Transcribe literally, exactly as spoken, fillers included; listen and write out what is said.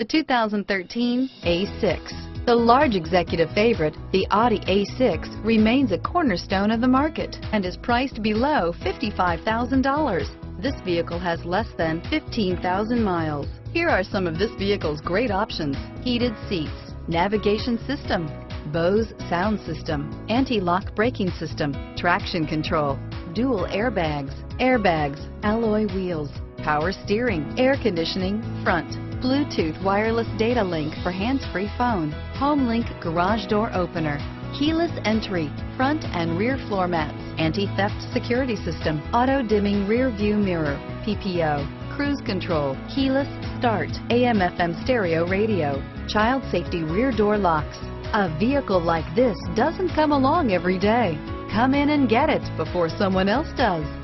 The two thousand thirteen A six. The large executive favorite, the Audi A six, remains a cornerstone of the market and is priced below fifty-five thousand dollars. This vehicle has less than fifteen thousand miles. Here are some of this vehicle's great options: heated seats, navigation system, Bose sound system, anti-lock braking system, traction control, dual airbags, airbags, alloy wheels, power steering, air conditioning, front, Bluetooth wireless data link for hands-free phone, HomeLink garage door opener, keyless entry, front and rear floor mats, anti-theft security system, auto-dimming rear view mirror, P P O, cruise control, keyless start, A M F M stereo radio, child safety rear door locks. A vehicle like this doesn't come along every day. Come in and get it before someone else does.